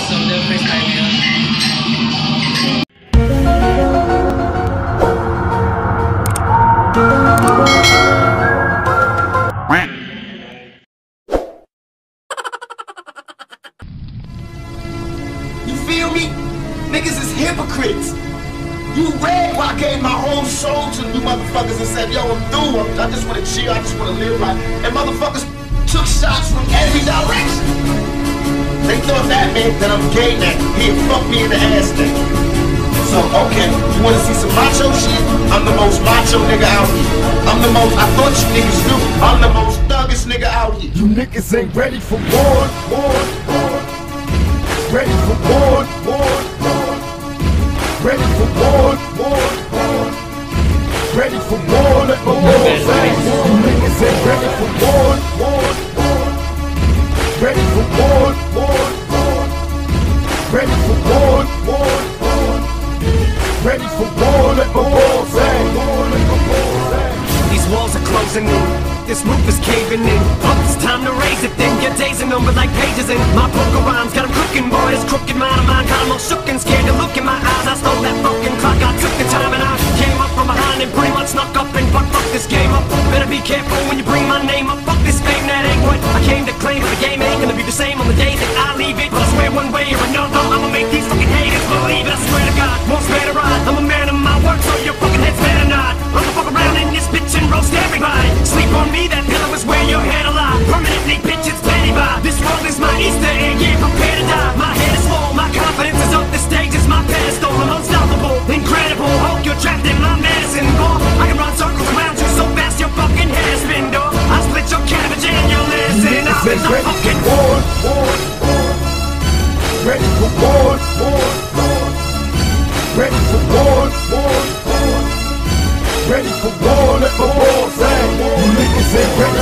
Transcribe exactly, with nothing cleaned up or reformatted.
some new freestyle You feel me? Niggas is hypocrites. You read why I gave my whole soul to you motherfuckers and said, yo, I'm through. I'm, I just want to chill. I just want to live life. And motherfuckers took shots from every direction. They thought that meant that I'm gay now. Here, fuck me in the ass thing. So, okay, you want to see some macho shit? I'm the most macho nigga out here. I'm the most, I thought you niggas knew. I'm the most thuggish nigga out here. You niggas ain't ready for war, war, war. Ready for war, war, war. Ready for war, war, war. Ready for war, let my war say. You niggas ain't ready for war, war, war. Ready for war, war, war. Ready for war, war, war. Ready for war, let my war say. These walls are closing in, this roof is caving in. Oh, it's time to raise it then. Your days are numbered like pages in my book of rhymes. Got 'em cooking, boy, this crooked mind of mine got 'em all shook and scared to look in my eyes. I stole that fucking clock, I took the time and I came up from behind and pretty much snuck up and fuck, fuck this game up. Better be careful when you bring my name up. Fuck this fame, that ain't what I came to claim. But the game ain't gonna be the same on the days that I leave it. But I swear one way or another I'ma make these fucking haters believe it. I swear to God, won't spare to ride. I'm a man of my word, so your fucking heads better not. I'ma fuck around in this bitch and roast everybody. Sleep on me, that pillow is where your head alive. Permanently, bitch, it's petty by. This world is my Easter egg, yeah, prepare to die. My head is full, my confidence is up, the stage is my pedestal. I'm unstoppable, incredible, Hulk, you're trapped in my medicine ball. I can run circles around you so fast your fucking head is spin, dog. I split your cabbage and your listen. I've been the fucking war, war, war. Ready for war, war, war. Ready for war, war, war. Ready for war, let my war say. You niggas ain't ready